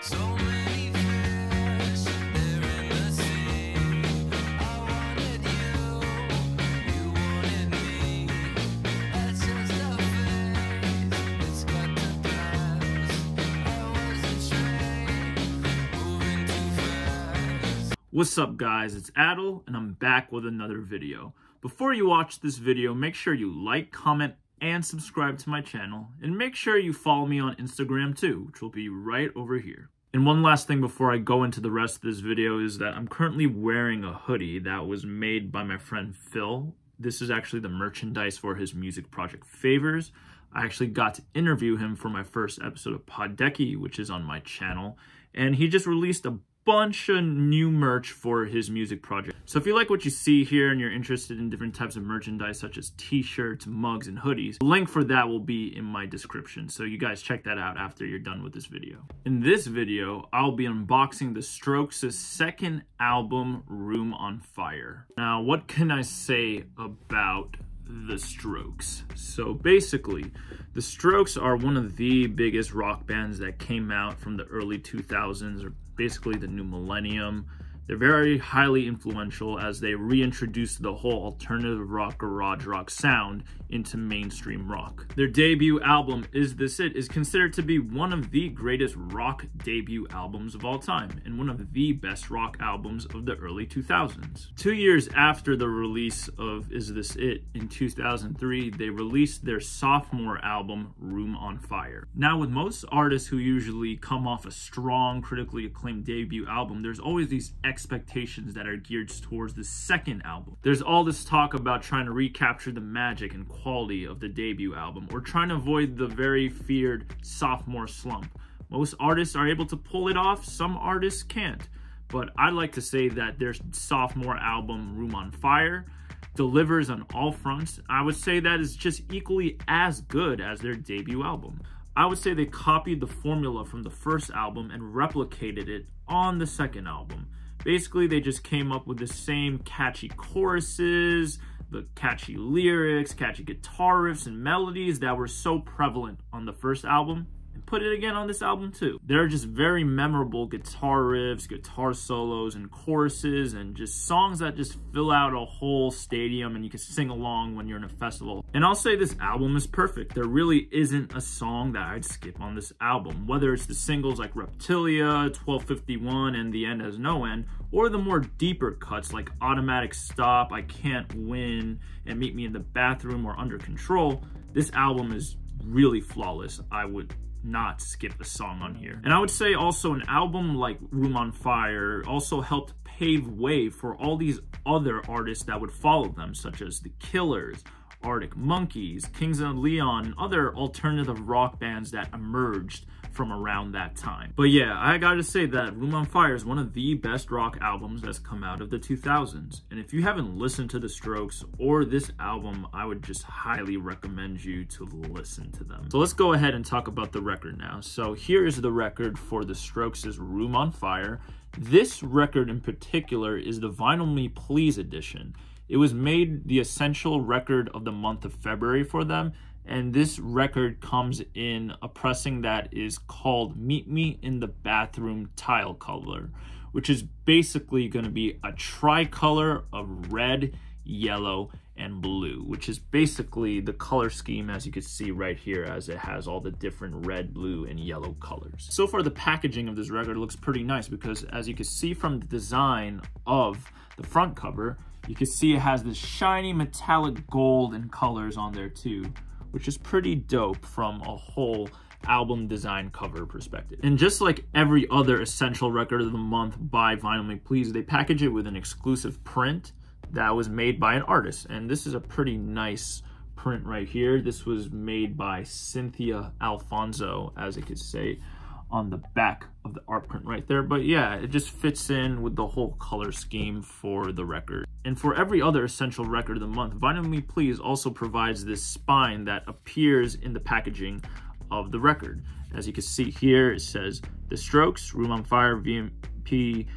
What's up guys, it's Adel and I'm back with another video. Before you watch this video, make sure you like, comment, and subscribe to my channel, and make sure you follow me on Instagram too, which will be right over here. And one last thing before I go into the rest of this video is that I'm currently wearing a hoodie that was made by my friend Phil. This is actually the merchandise for his music project Favors. I actually got to interview him for my first episode of Podeki, which is on my channel, and he just released a bunch of new merch for his music project. So if you like what you see here and you're interested in different types of merchandise such as t-shirts, mugs, and hoodies, the link for that will be in my description, so you guys check that out after you're done with this video. In this video, I'll be unboxing The Strokes' second album, Room on Fire. Now, what can I say about The Strokes? So basically, The Strokes are one of the biggest rock bands that came out from the early 2000s, or basically the new millennium. They're very highly influential as they reintroduced the whole alternative rock, garage rock sound into mainstream rock. Their debut album, Is This It?, is considered to be one of the greatest rock debut albums of all time, and one of the best rock albums of the early 2000s. 2 years after the release of Is This It? In 2003, they released their sophomore album, Room on Fire. Now, with most artists who usually come off a strong, critically acclaimed debut album, there's always these expectations that are geared towards the second album. There's all this talk about trying to recapture the magic and quality of the debut album, or trying to avoid the very feared sophomore slump. Most artists are able to pull it off, some artists can't. But I like to say that their sophomore album, Room on Fire, delivers on all fronts. I would say that is just equally as good as their debut album. I would say they copied the formula from the first album and replicated it on the second album. Basically, they just came up with the same catchy choruses, the catchy lyrics, catchy guitar riffs and melodies that were so prevalent on the first album, and put it again on this album too. There are just very memorable guitar riffs, guitar solos, and choruses, and just songs that just fill out a whole stadium and you can sing along when you're in a festival. And I'll say this album is perfect. There really isn't a song that I'd skip on this album, whether it's the singles like Reptilia, 1251, and The End Has No End, or the more deeper cuts like Automatic Stop, I Can't Win, and Meet Me in the Bathroom, or Under Control. This album is really flawless. I would not skip a song on here. And I would say also an album like Room on Fire also helped pave way for all these other artists that would follow them, such as The Killers, Arctic Monkeys, Kings of Leon, and other alternative rock bands that emerged from around that time. But yeah, I gotta say that Room on Fire is one of the best rock albums that's come out of the 2000s. And if you haven't listened to The Strokes or this album, I would just highly recommend you to listen to them. So let's go ahead and talk about the record now. So here is the record for The Strokes' Room on Fire. This record in particular is the Vinyl Me Please edition. It was made the essential record of the month of February for them, and this record comes in a pressing that is called Meet Me in the Bathroom Tile Color, which is basically going to be a tricolor of red, yellow, and blue, which is basically the color scheme as you can see right here, as it has all the different red, blue, and yellow colors. So far, the packaging of this record looks pretty nice because as you can see from the design of the front cover, you can see it has this shiny metallic gold and colors on there too, which is pretty dope from a whole album design cover perspective. And just like every other essential record of the month by Vinyl Me Please, they package it with an exclusive print that was made by an artist. And this is a pretty nice print right here. This was made by Cynthia Alfonso, as it could say on the back of the art print right there. But yeah, it just fits in with the whole color scheme for the record. And for every other essential record of the month, Vinyl Me Please also provides this spine that appears in the packaging of the record. As you can see here, it says The Strokes, Room on Fire, VMP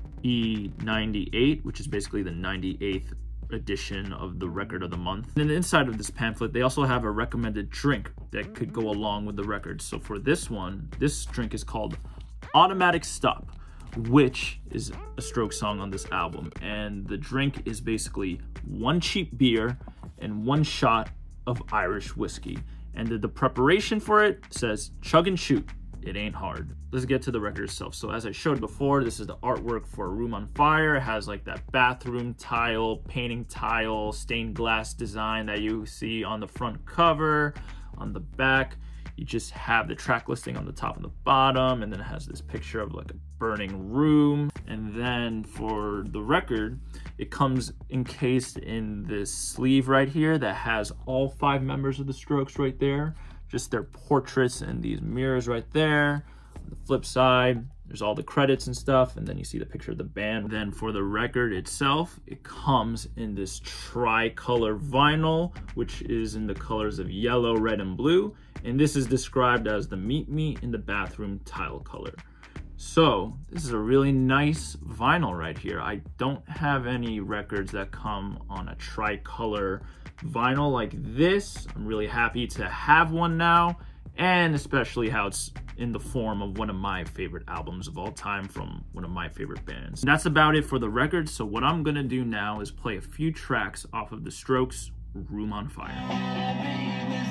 E98, which is basically the 98th edition of the record of the month. And inside of this pamphlet, they also have a recommended drink that could go along with the record. So for this one, this drink is called Automatic Stop, which is a Strokes song on this album. And the drink is basically 1 cheap beer and 1 shot of Irish whiskey. And the preparation for it says chug and shoot. It ain't hard. Let's get to the record itself. So as I showed before, this is the artwork for Room on Fire. It has like that bathroom tile, painting tile, stained glass design that you see on the front cover. On the back, you just have the track listing on the top and the bottom, and then it has this picture of like a burning room. And then for the record, it comes encased in this sleeve right here that has all 5 members of the Strokes right there. Just their portraits and these mirrors right there. On the flip side, there's all the credits and stuff, and then you see the picture of the band. Then for the record itself, it comes in this tricolor vinyl, which is in the colors of yellow, red, and blue. And this is described as the Meet Me in the Bathroom tile color. So this is a really nice vinyl right here. I don't have any records that come on a tricolor vinyl like this. I'm really happy to have one now, and especially how it's in the form of one of my favorite albums of all time from one of my favorite bands. And that's about it for the record. So what I'm gonna do now is play a few tracks off of the Strokes' Room on Fire.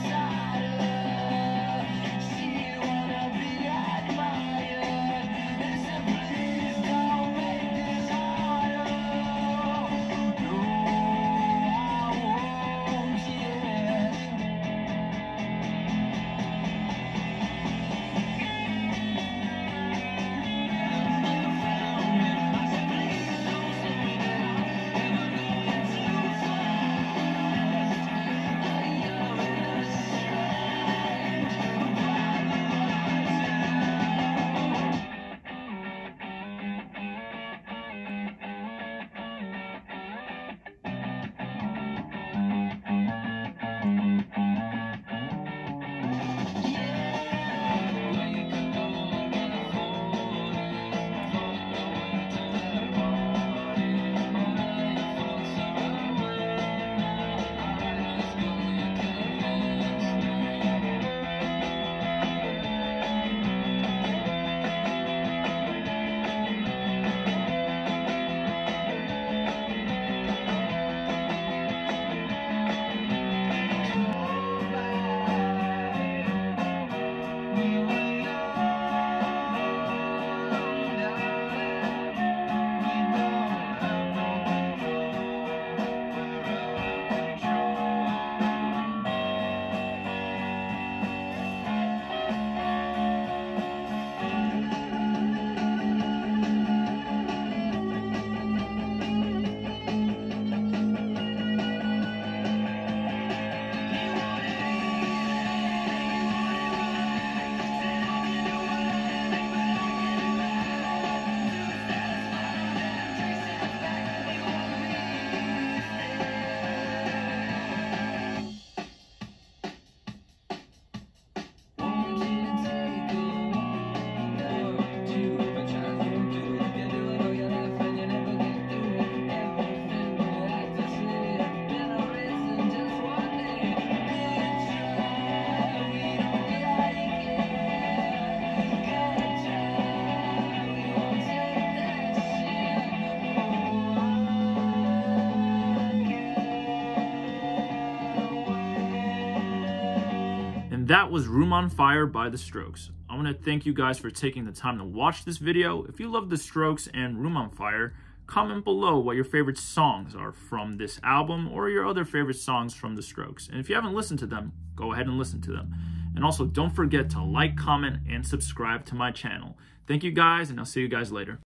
That was Room on Fire by The Strokes. I want to thank you guys for taking the time to watch this video. If you love The Strokes and Room on Fire, comment below what your favorite songs are from this album or your other favorite songs from The Strokes. And if you haven't listened to them, go ahead and listen to them. And also don't forget to like, comment, and subscribe to my channel. Thank you guys, and I'll see you guys later.